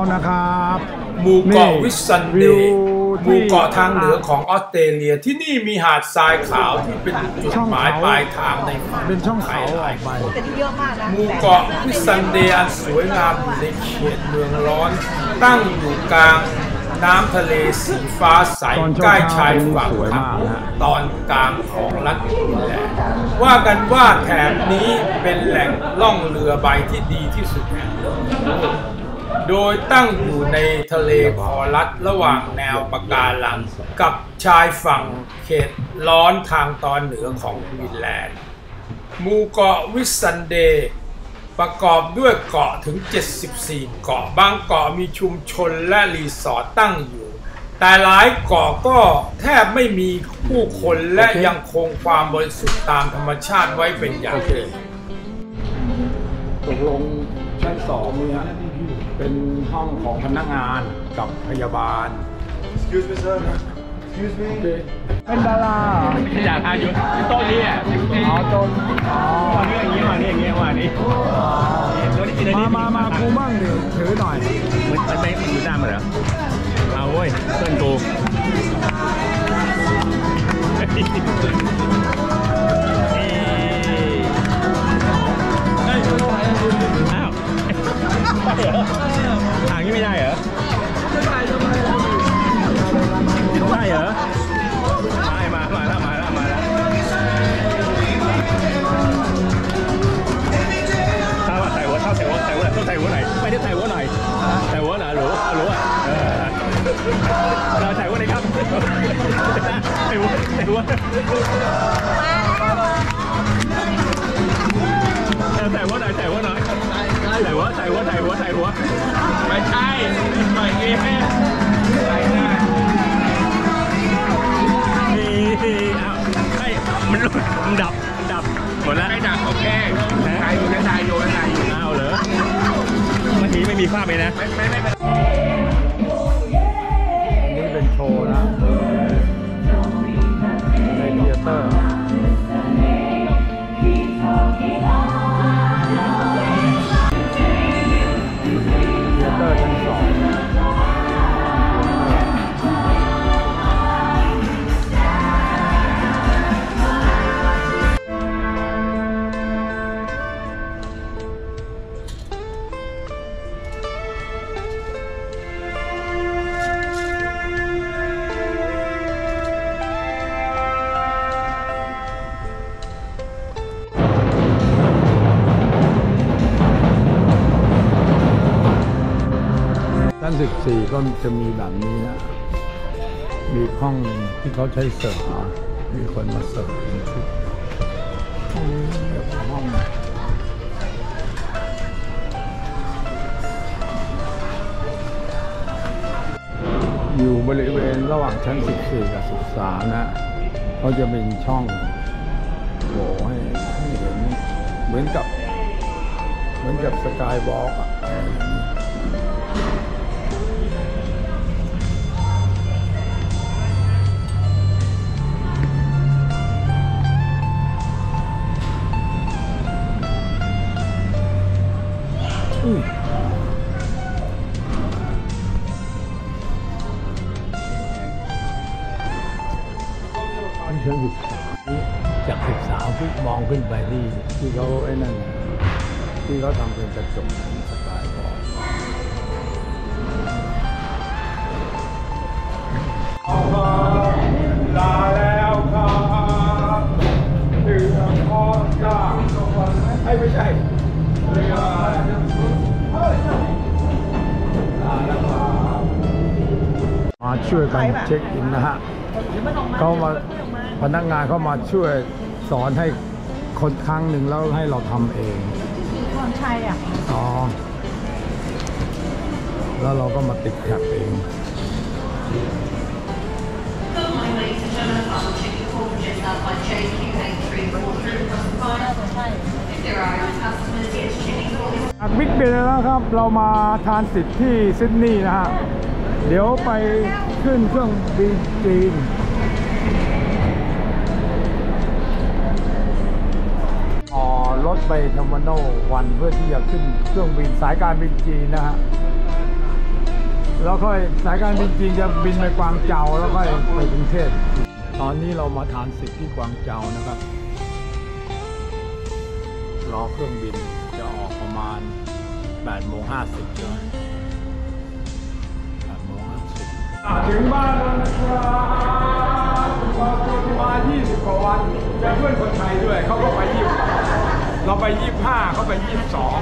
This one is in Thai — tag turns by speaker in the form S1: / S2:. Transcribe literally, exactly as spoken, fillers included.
S1: นะครับ
S2: หมู่เกาะวิสซันเดย์หมู่เกาะทางเหนือของออสเตรเลียที่นี่มีหาดทรายขาวที่เป็นจุดหมายปลายทางในฝั่ง
S1: เป็นช่องเขาออกไป
S2: หมู่เกาะวิสซันเดย์อันสวยงามอยู่ในเขตเมืองร้อนตั้งอยู่กลางน้ำทะเลสีฟ้าใสใกล้ชายฝั่งตอนกลางของรัฐควีนแลนด์ว่ากันว่าแถบนี้เป็นแหล่งล่องเรือใบที่ดีที่สุดแห่งโลกโดยตั้งอยู่ในทะเลคอรัสระหว่างแนวปะการังกับชายฝั่งเขตร้อนทางตอนเหนือของควีนแลนด์หมู่เกาะวิสซันเดย์ประกอบด้วยเกาะถึงเจ็ดสิบสี่เกาะบางเกาะมีชุมชนและรีสอร์ทตั้งอยู่แต่หลายเกาะก็แทบไม่มีผู้คนและยังคงความบริสุทธิ์ตามธรรมชาติไว้เป็นอย่างดี
S1: ตกลงชั้นสองเนี่ยเป็นห้องของพนักงานกับพยาบาล
S3: Excuse me sir Excuse me
S1: เป็นดารา
S4: อยากทานอยู่โต๊ะนี้อ่ะ
S1: อ๋อโต๊ะอ๋อ
S4: วันนี้อย่างเงี้ยวันนี้อย่างเงี้ยวันนี้
S1: มามามากูมั่งดิถือหน่อย
S4: มันมันไม่มันอยู่ด้านมันเหรอเอาเว้ยเพื่อนกูอ้าวทางนี้ไม่ได้เหรอได้เหรอได้มามาแล้วมาแล้วมาแล้วถ้าว่าใส่หัวเท่าใส่หัวใส่หัวต้องใส่หัวไหนไม่ได้ใส่หัวหน่อยใส่หัวหน่อยหรือหรืออ่ะเราใส่หัวไหนครับใส่หัวใส่หัวใส่หัวหน่อยใส่หัวหน่อยใส่หัวใส่หัวใส่หัวใส่หัวไม่ใช่ใส่เองใส่ได้ไอ้มันหลุดมันดับมันดับหมดแล้วไม่ดับโอเคใส่อยู่ใส่อยู่ใส่อยู่เอาเหรอเมื่อกี้ไม่มีภาพเลยนะไม่ไม่ไม่
S1: นี่เป็นโชว์นะในเธียเตอร์ชั้นสิบสี่ก็จะมีแบบนี้นะมีห้องที่เขาใช้เสิร์ฟมีคนมาเสิร์ฟเป็นชุดห้องนี้แบบห้องอยู่บริเวณระหว่างชั้นสิบสี่กับสิบสามนะเขาจะเป็นช่องโหให้เห็นเหมือนกับเหมือนกับสกายวอล์กอะชั้นสิบสามจากสิบสามที่มองขึ้นไปที่ที่เขาไอ้นั่นที่เขาทำเป็นกระจกสกายบอกลาแล้วครับเรือพอจ้าให้ไม่ใช่เรือมาช่วยกันเช็คอินนะฮะเขามาพนักงานเขามาช่วยสอนให้คนครั้งหนึ่งแล้วให้เราทำเองคนใช่อ่ะอ๋อแล้วเราก็มาติดแท็บเองบิ๊กเบนแล้วครับเรามาทานสิทธิ์ที่ซิดนีย์นะฮะเดี๋ยวไปขึ้นเครื่องบินจีนอ๋อรถไปเทอร์มินอลวันเพื่อที่จะขึ้นเครื่องบินสายการบินจีนนะฮะแล้วค่อยสายการบินจีนจะบินไปกวางเจาแล้วค่อยไปกรุงเทพตอนนี้เรามาทานสิทธิ์ที่กวางเจานะครับรอเครื่องบินจะออกประมาณแปดโมงห้าสิบใช่ไหมแปดโมงห้าสิบถึงบ้านแล้วนะครับมายี่สิบกว่าวันเจอเพื่อนคนไทยด้วยเขาก็ไปยี่สิบเราไปยี่สิบห้าเขาไปยี่สิบสอง